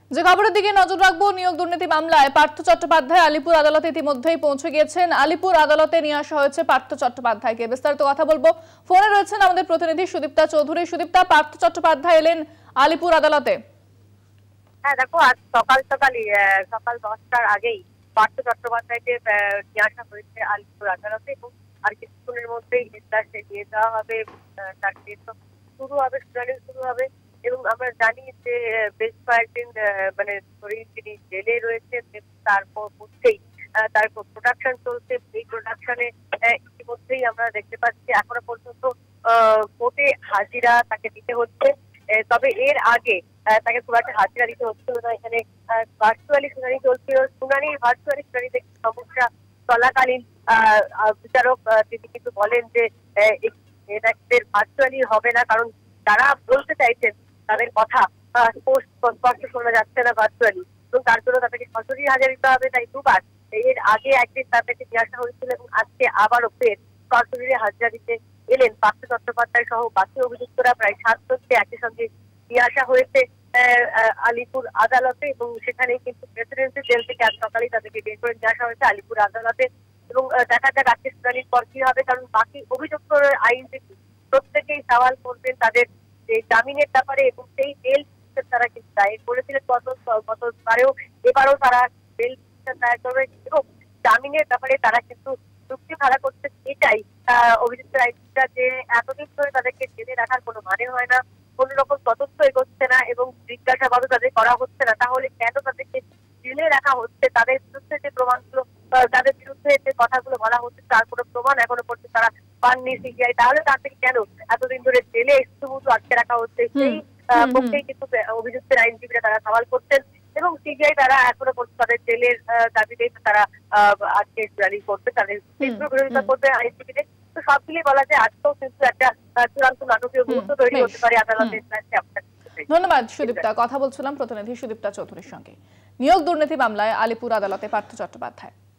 যে খবরের দিকে নজর রাখবো, নিয়োগ দুর্নীতি মামলায় পার্থ চট্টোপাধ্যায় আলিপুর আদালতে ইতিমধ্যেই পৌঁছে গিয়েছেন। আলিপুর আদালতে নিয়ে আসা হয়েছে পার্থ চট্টোপাধ্যায়কে। বিস্তারিত কথা বলবো, ফোনে রয়েছেন আমাদের প্রতিনিধি সুদীপ্তা চৌধুরী। সুদীপ্তা, পার্থ চট্টোপাধ্যায় এলেন আলিপুর আদালতে। হ্যাঁ দেখো, আজ সকাল 10টার আগেই পার্থ চট্টোপাধ্যায়কে নিয়ে আসা হয়েছে আলিপুর আদালতে এবং আর কিছুক্ষণের মধ্যেই নির্দেশে দিয়ে দেওয়া হবে। তার কেস শুরু হবে, শুনানি শুরু হবে। এবং আমরা জানি যে বেশ কয়েকদিন ধরেই তিনি জেলে রয়েছেন। তারপর মধ্যেই তার প্রোডাকশন চলছে। এই প্রোডাকশনে ইতিমধ্যেই আমরা দেখতে পাচ্ছি এখনো পর্যন্ত কোর্টে হাজিরা তাকে দিতে হচ্ছে। তবে এর আগে তাকে খুব একটা হাজিরা দিতে হচ্ছিল না। এখানে ভার্চুয়ালি শুনানি চলছিল। ভার্চুয়ালি শুনানিতে সমস্যা চলাকালীন বিচারক তিনি কিন্তু বলেন যে এদের ভার্চুয়ালি হবে না, কারণ যারা বলতে চাইছেন তাদের কথা স্পষ্ট শোনা যাচ্ছে না ভার্চুয়ালি, এবং তার জন্য তাদেরকে সরাসরি হাজিরা দিতে হবে। তাই দুবার, এর আগে একদিন তাদেরকে নিয়ে আসা হয়েছিল এবং আজকে আবারও ফের সরাসরি হাজিরা দিতে এলেন পার্থ চট্টোপাধ্যায় সহ বাকি অভিযুক্তরা। প্রায় 7 জনকে একই সঙ্গে নিয়ে আসা হয়েছে আলিপুর আদালতে, এবং সেখানেই কিন্তু প্রেসিডেন্সি জেল থেকে আজ সকালেই তাদেরকে বের করে নিয়ে আসা হয়েছে আলিপুর আদালতে। এবং দেখা যাক আজকে শুনানির পর কি হবে, কারণ বাকি অভিযুক্ত আইনজীবী প্রত্যেকেই সওয়াল করবেন তাদের যে জামিনের ব্যাপারে, এবং সেই বেল তারা কিন্তু দায়ের করেছিলেন গতবারেও, এবারও তারা বেল দায়ের করবে এবং জামিনের ব্যাপারে তারা কিন্তু যুক্তি ভাড়া করছে। এটাই অভিযুক্ত আইনজীবীরা যে এতদিন ধরে তাদেরকে জেলে রাখার কোনো মানে হয় না, কোন রকম তদন্ত এগোচ্ছে না এবং জিজ্ঞাসাবাদও তাদের করা হচ্ছে না, তাহলে কেন তাদেরকে জেলে রাখা হচ্ছে? তাদের বিরুদ্ধে যে প্রমাণগুলো, তাদের বিরুদ্ধে যে কথাগুলো বলা হচ্ছে তার কোনো প্রমাণ এখনো পর্যন্ত তারা পাননি সিবিআই, তাহলে তাদেরকে কেন এতদিন ধরে জেলে শুধু আটকে রাখা হচ্ছে? সেই পক্ষেই কিন্তু অভিযুক্তের আইনজীবীরা তারা সওয়াল করছেন এবং সিবিআই তারা এখনো পর্যন্ত তাদের জেলের দাবিতেই তারা আজকে শুনানি করবে, তাদের তীব্র বিরোধিতা করবে আইনজীবীদের। তো সব মিলিয়ে বলা যায় আজকেও কিন্তু একটা চূড়ান্ত নাটকীয় মুহূর্ত তৈরি হতে পারে আদালতের। ধন্যবাদ সুদীপ্তা। কথা বলছিলাম প্রতিনিধি সুদীপ্তা চৌধুরীর সঙ্গে। নিয়োগ দুর্নীতি মামলায় আলিপুর আদালতে পার্থ চট্টোপাধ্যায়।